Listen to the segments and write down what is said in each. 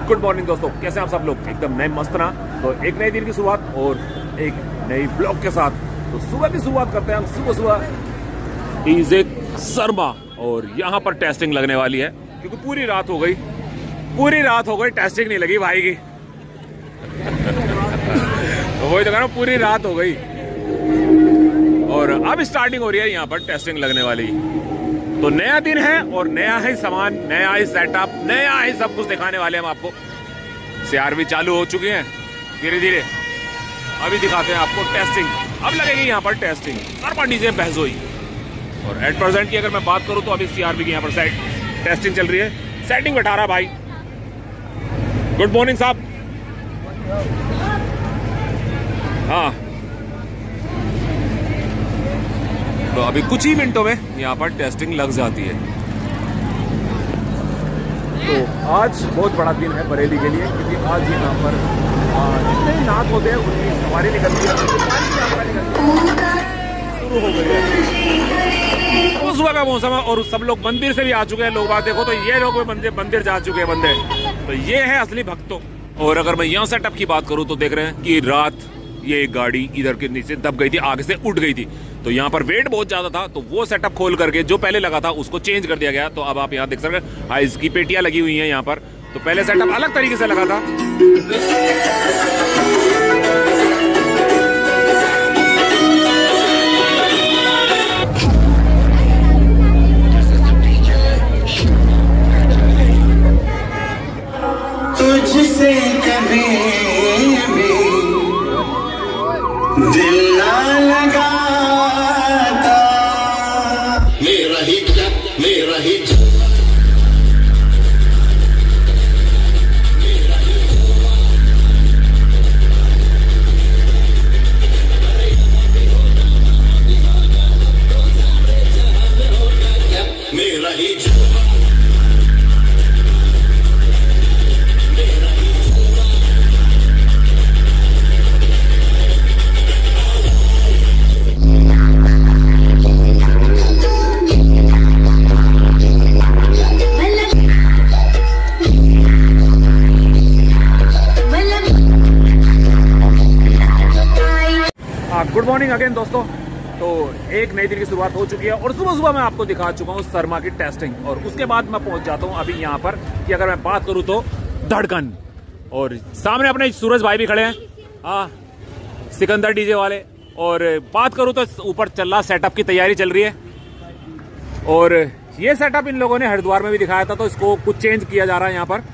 Good morning दोस्तों, कैसे हैं आप सब लोग? एकदम नए मस्त ना। तो एक नए दिन की शुरुआत और एक नई ब्लॉग के साथ। तो सुबह की शुरुआत करते हैं हम। सुबह डीजे शर्मा और यहाँ पर टेस्टिंग लगने वाली है क्योंकि पूरी रात हो गई टेस्टिंग नहीं लगी भाई की। तो वही तो कह रहा हूं, पूरी रात हो गई और अब स्टार्टिंग हो रही है यहाँ पर टेस्टिंग लगने वाली। तो नया दिन है और नया ही सामान, नया ही सेटअप, नया ही सब कुछ दिखाने वाले हम आपको। सीआरवी चालू हो चुकी है धीरे धीरे। अभी दिखाते हैं आपको टेस्टिंग। अब लगेगी यहाँ पर टेस्टिंग। शर्मा डीजे बहजोई। और एट प्रेजेंट की अगर मैं बात करूँ तो अभी सीआरवी की यहाँ पर टेस्टिंग चल रही है। सेटिंग बैठा रहा भाई। गुड मॉर्निंग साहब। हाँ, तो अभी कुछ ही मिनटों में यहाँ पर टेस्टिंग लग जाती है। तो आज बहुत बड़ा दिन है बरेली के लिए क्योंकि आज यहाँ पर जितने भी नाच होते हैं उनकी सवारी निकलती है, शुरू हो गई है। तो सुबह का मौसम है और सब लोग मंदिर से भी आ चुके हैं। लोग बात देखो तो ये लोग मंदिर जा चुके हैं बंदे। तो ये है असली भक्तों। और अगर मैं यहाँ सेटअप की बात करूँ तो देख रहे हैं कि रात ये एक गाड़ी इधर के नीचे दब गई थी, आगे से उठ गई थी। तो यहाँ पर वेट बहुत ज्यादा था तो वो सेटअप खोल करके जो पहले लगा था उसको चेंज कर दिया गया। तो अब आप यहाँ देख सकते हैं आइस की पेटियां लगी हुई हैं यहाँ पर। तो पहले सेटअप अलग तरीके से लगा था। तुझसे कभी दिल ना लगाता, मेरा ही गुड मॉर्निंग अगेन दोस्तों। तो एक नई दिन की शुरुआत हो चुकी है और सुबह सुबह मैं आपको दिखा चुका हूँ शर्मा की टेस्टिंग। और उसके बाद मैं पहुंच जाता हूँ अभी यहाँ पर कि अगर मैं बात करूँ तो धड़कन। और सामने अपने सूरज भाई भी खड़े हैं, हाँ, सिकंदर डीजे वाले। और बात करूँ तो ऊपर चल रहा सेटअप की तैयारी चल रही है। और ये सेटअप इन लोगों ने हरिद्वार में भी दिखाया था तो इसको कुछ चेंज किया जा रहा है यहाँ पर।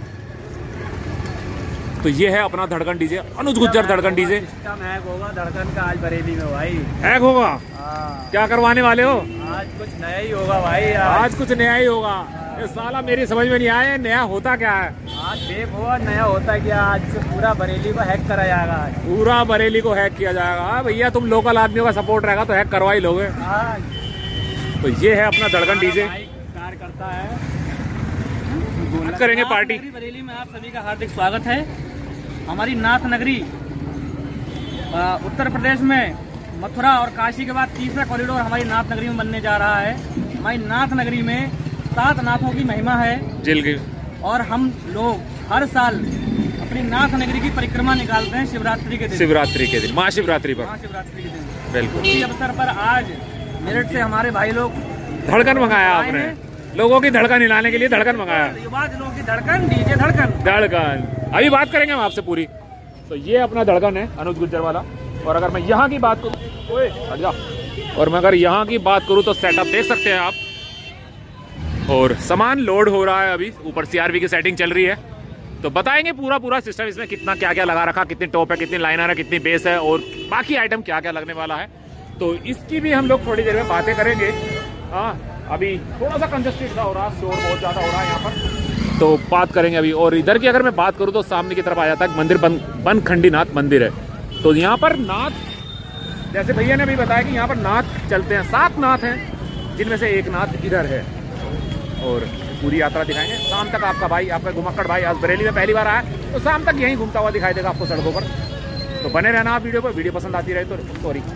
तो ये है अपना धड़कन डीजे, अनुज गुज्जर धड़कन डीजे। सिस्टम हैक होगा धड़कन का आज बरेली में भाई। हैक होगा? क्या करवाने वाले हो? आज कुछ नया ही होगा भाई। आज कुछ नया ही होगा। ये साला मेरी समझ में नहीं आया, नया होता क्या है? आज देखो नया होता क्या। आज से पूरा बरेली को हैक करा जाएगा। पूरा बरेली को हैक किया जाएगा। भैया तुम लोकल आदमियों का सपोर्ट रहेगा तो हैक करवा ही लोगे। तो ये है अपना धड़कन डीजे। कार्य करता है, करेंगे पार्टी। बरेली में आप सभी का हार्दिक स्वागत है। हमारी नाथ नगरी उत्तर प्रदेश में मथुरा और काशी के बाद तीसरा कॉरिडोर हमारी नाथ नगरी में बनने जा रहा है। हमारी नाथ नगरी में 7 नाथों की महिमा है जेल की। और हम लोग हर साल अपनी नाथ नगरी की परिक्रमा निकालते हैं शिवरात्रि के दिन। महाशिवरात्रि पर। महाशिवरात्रि के दिन बिल्कुल। इसी अवसर पर आज मेरठ से हमारे भाई लोग धड़कन मंगाया आपने। लोगों की धड़कन हिलाने के लिए धड़कन मंगाया। युवा लोगों की धड़कन, डीजे धड़कन। अभी बात करेंगे हम आपसे पूरी। तो ये अपना धड़कन है अनुज गुज्जर वाला। और अगर मैं यहाँ की बात करूँ, और मैं अगर यहाँ की बात करूँ तो सेटअप देख सकते हैं आप। और सामान लोड हो रहा है अभी। ऊपर सीआरवी की सेटिंग चल रही है। तो बताएंगे पूरा सिस्टम इसमें कितना क्या क्या लगा रखा, कितनी टॉप है, कितनी लाइनर है, कितनी बेस है और बाकी आइटम क्या क्या लगने वाला है। तो इसकी भी हम लोग थोड़ी देर में बातें करेंगे। हाँ, अभी थोड़ा सा कंजस्टेड सा हो रहा, शोर बहुत ज्यादा हो रहा है यहाँ पर। तो बात करेंगे अभी। और इधर की अगर मैं बात करूँ तो सामने की तरफ आ जाता है मंदिर, बनखंडी नाथ मंदिर है। तो यहाँ पर नाथ, जैसे भैया ने अभी बताया कि यहाँ पर नाथ चलते हैं। 7 नाथ हैं जिनमें से एक नाथ इधर है। और पूरी यात्रा दिखाएंगे शाम तक। आपका भाई, आपका घुमक्कड़ भाई आज बरेली में पहली बार आया तो शाम तक यहीं घूमता हुआ दिखाई देगा आपको सड़कों पर। तो बने रहना आप वीडियो पर। वीडियो पसंद आती रहे तो सॉरी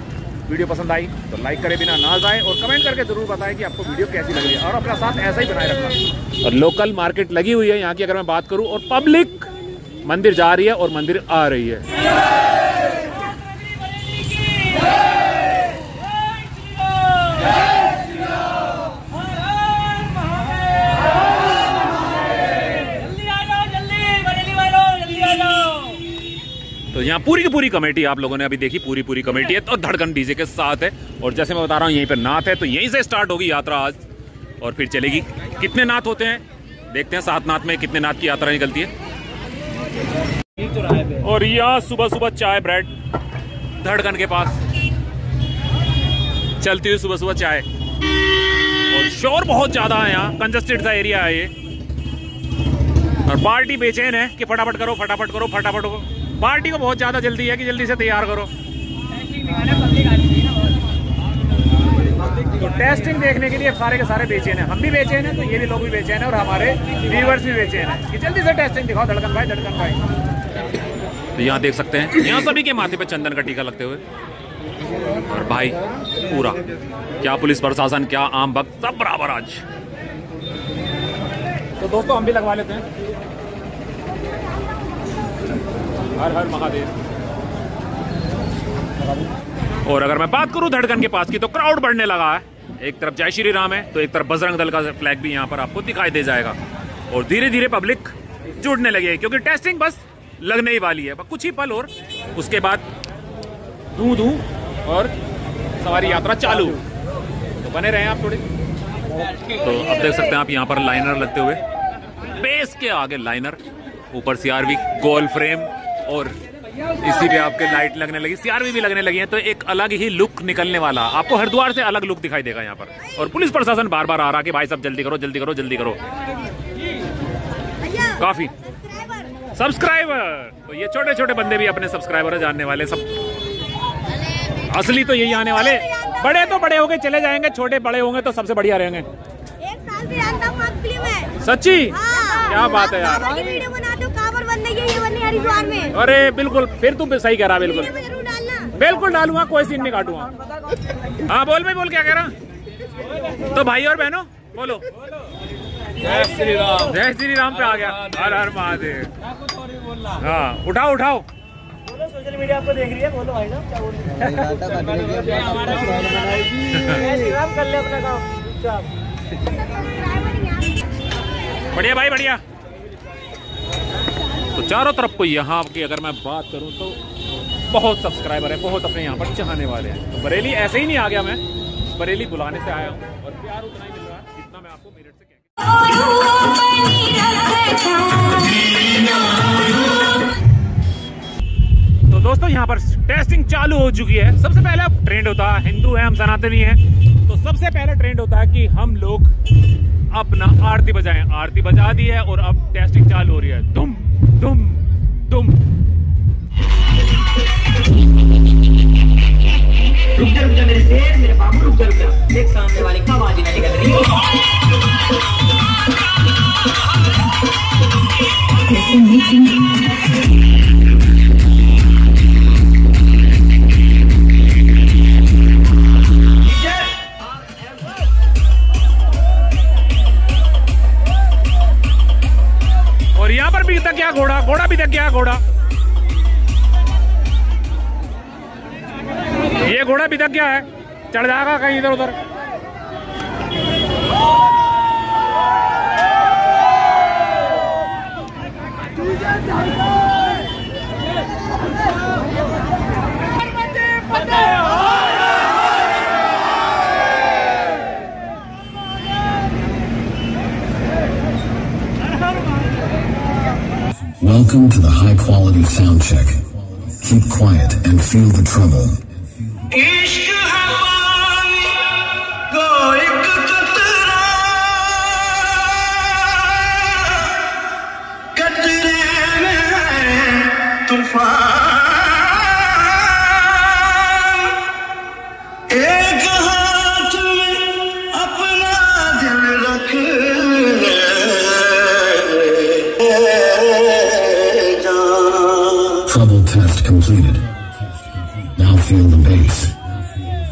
वीडियो पसंद आई तो लाइक करे बिना ना जाए और कमेंट करके जरूर बताएं कि आपको वीडियो कैसी लग रही है और अपना साथ ऐसा ही बनाए रखना। और लोकल मार्केट लगी हुई है यहाँ की अगर मैं बात करूँ, और पब्लिक मंदिर जा रही है और मंदिर आ रही है। तो यहाँ पूरी की पूरी कमेटी आप लोगों ने अभी देखी, पूरी कमेटी है तो धड़कन डीजे के साथ है। और जैसे मैं बता रहा हूँ यहीं पे नाथ है, तो यहीं से स्टार्ट होगी यात्रा आज और फिर चलेगी। कितने नाथ होते हैं देखते हैं, 7 नाथ में कितने नाथ की यात्रा निकलती है। और यहाँ सुबह सुबह चाय ब्रेड धड़कन के पास चलती हुई सुबह चाय, और शोर बहुत ज्यादा है यहाँ, कंजस्टेड सा एरिया है ये। और पार्टी बेचैन है कि फटाफट करो फटाफट करो फटाफट करो। पार्टी को बहुत ज्यादा जल्दी है कि जल्दी से तैयार करो। तो टेस्टिंग देखने के लिए सारे के सारे बेचैन हैं, हम भी बेचैन हैं, तो ये भी लोग भी बेचैन हैं और हमारे व्यूअर्स भी बेचैन हैं कि जल्दी से टेस्टिंग दिखाओ धड़कन भाई, धड़कन भाई। तो यहाँ देख सकते हैं, यहाँ सभी के माथे पे चंदन का टीका लगते हुए, और भाई पूरा क्या पुलिस प्रशासन क्या आम भक्त सब बराबर आज। तो दोस्तों हम भी लगवा लेते हैं। हर हर महादेव। और अगर मैं बात करूं धड़कन के पास की तो क्राउड बढ़ने लगा है। एक तरफ जय श्री राम है तो एक तरफ बजरंग दल का फ्लैग भी यहाँ पर आपको दिखाई दे जाएगा। और धीरे धीरे पब्लिक जुड़ने लगी है क्योंकि टेस्टिंग बस लगने ही वाली है, कुछ ही पल और उसके बाद धू धू और सवारी यात्रा चालू। तो बने रहे आप थोड़े। तो अब देख सकते हैं आप यहाँ पर लाइनर लगते हुए, बेस के आगे लाइनर, ऊपर सीआरवी गोल फ्रेम और इसी पे आपके लाइट लगने लगी, सीआरवी भी लगने लगी है। तो एक अलग ही लुक निकलने वाला, आपको हरिद्वार से अलग लुक दिखाई देगा यहाँ पर। और पुलिस प्रशासन बार बार आ रहा कि भाई सब जल्दी करो जल्दी करो जल्दी करो। काफी सब्सक्राइबर, तो ये छोटे छोटे बंदे भी अपने सब्सक्राइबर जानने वाले सब, असली तो यही आने वाले। बड़े तो बड़े होंगे चले जाएंगे, छोटे बड़े होंगे तो सबसे बढ़िया रहेंगे। एक साल भी रहता हूँ में। सच्ची? हाँ। क्या बात है यार। वीडियो बनाते हो, कांवर बनने की, ये बनने हरिद्वार में। अरे बिल्कुल, फिर तुम सही कह रहा, बिल्कुल बिल्कुल डालूंगा, कोई सीन नहीं काटूंगा। हाँ बोल भाई बोल, क्या कह रहा? तो भाई और बहनों बोलो जय श्री राम। जय श्री राम पे आ गया, हर हर महादेव। हाँ उठाओ उठाओ, सोशल मीडिया आपको देख रही है, बोलो भाई साहब क्या बोल रहे हैं। कर ले अपना काम। बढ़िया भाई बढ़िया। तो चारों तरफ को यहाँ की अगर मैं बात करूँ तो बहुत सब्सक्राइबर है, बहुत अपने यहाँ पर चाहने वाले हैं। तो बरेली ऐसे ही नहीं आ गया मैं, बरेली बुलाने से आया हूँ और प्यार उतना ही मिल रहा है जितना मैं आपको मेरिट से कह। तो दोस्तों यहाँ पर टेस्टिंग चालू हो चुकी है। सबसे पहले ट्रेंड होता है, हिंदू है हम सनातनी हैं, तो सबसे पहले ट्रेंड होता है कि हम लोग अपना आरती बजाएं। आरती बजा दी है और अब टेस्टिंग चालू हो रही है। दुम दुम दुम। रुक जा मेरे शेर, मेरे बाबू रुक जा, देख सामने वाले का आवाज नहीं निकल रही। और यहाँ पर भी तक क्या घोड़ा, घोड़ा भी तक क्या घोड़ा, ये घोड़ा भी तक क्या है, चढ़ जाएगा कहीं इधर उधर। Welcome to the high quality sound check. Keep quiet and feel the trouble. इश्क है पानी को एक कतरा, कतरे में तूफान, एक हाथ में अपना दिल रख Trouble test completed. Now feel the bass.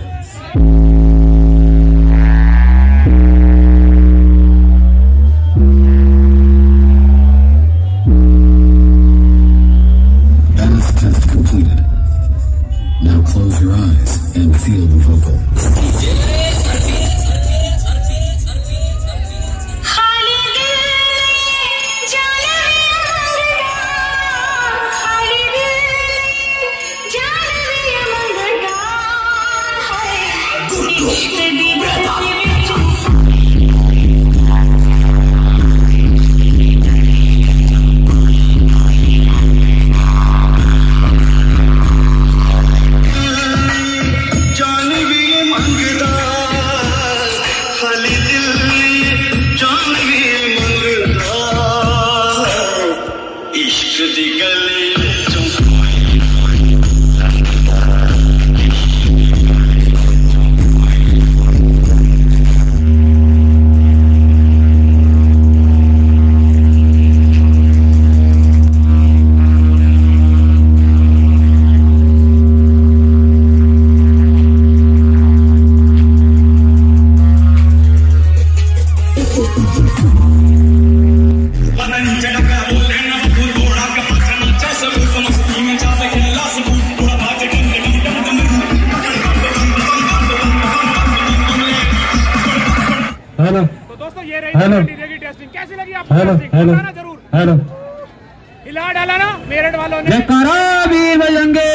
तो दोस्तों ये रही की टेस्टिंग, कैसी लगी आपको टेस्टिंग? बताना जरूर। हिला डाला ना मेरठ वालों ने। जयकारा वीर बजरंगे,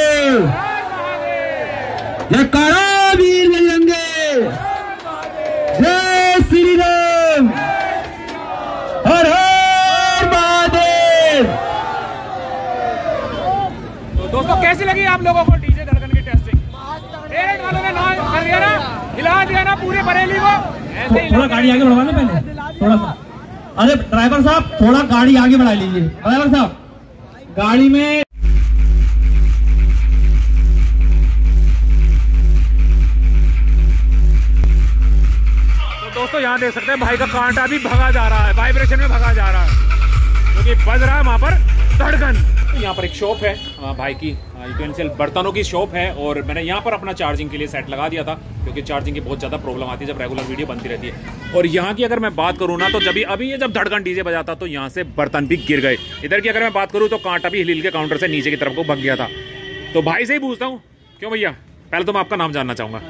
जयकारा वीर बजरंगे, जय श्री राम, हर हर महादेव। तो दोस्तों कैसी लगी आप लोगों को डीजे धड़कन की टेस्टिंग? मेरठ वालों ने नाम कर दिया ना, हिला दिया ना पूरे बरेली को। थोड़ा गाड़ी आगे बढ़वा ना पहले, थोड़ा सा। अरे ड्राइवर साहब थोड़ा गाड़ी आगे बढ़ा लीजिए। ड्राइवर साहब गाड़ी में तो दोस्तों यहाँ देख सकते हैं भाई का कांटा भी भगा जा रहा है, वाइब्रेशन में भगा जा रहा है, क्योंकि बज रहा है वहां पर धड़कन। यहाँ पर एक शॉप है भाई की, यूटेंसिल बर्तनों की शॉप है, और मैंने यहाँ पर अपना चार्जिंग के लिए सेट लगा दिया था, क्योंकि चार्जिंग की बहुत ज़्यादा प्रॉब्लम आती है जब रेगुलर वीडियो बनती रहती है। और यहाँ की अगर मैं बात करूँ ना, तो अभी ये जब धड़कन डीजे बजाता तो यहाँ से बर्तन भी गिर गए। इधर की अगर मैं बात करूँ तो कांटा भी हिल के काउंटर से नीचे की तरफ को भग गया था। तो भाई से ही पूछता हूँ, क्यों भैया? पहले तो मैं आपका नाम जानना चाहूँगा।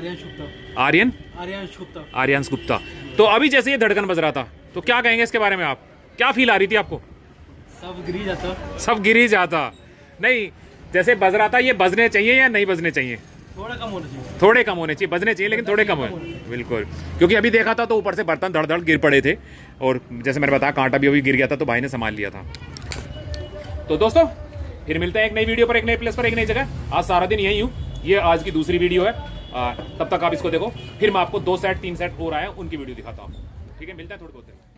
आर्यन गुप्ता। तो अभी जैसे ये धड़कन बज रहा था, तो क्या कहेंगे इसके बारे में आप? क्या फील आ रही थी आपको? सब गिर ही जाता। नहीं, जैसे बज रहा था, ये बजने चाहिए या नहीं बजने चाहिए? थोड़ा कम होना चाहिए। थोड़े कम होने चाहिए, बजने चाहिए लेकिन थोड़े कम हो। बिल्कुल, क्योंकि अभी देखा था तो ऊपर से बर्तन धड़ धड़ गिर पड़े थे, और जैसे मैंने बताया कांटा भी अभी गिर गया था, तो भाई ने संभाल लिया था। तो दोस्तों फिर मिलते हैं एक नई वीडियो पर, एक नई प्लेस पर, एक नई जगह। आज सारा दिन यही हूँ, ये आज की दूसरी वीडियो है। तब तक आप इसको देखो, फिर मैं आपको 2 सेट 3 सेट और आए उनकी वीडियो दिखाता हूँ। ठीक है, मिलता है थोड़ी बहुत देर।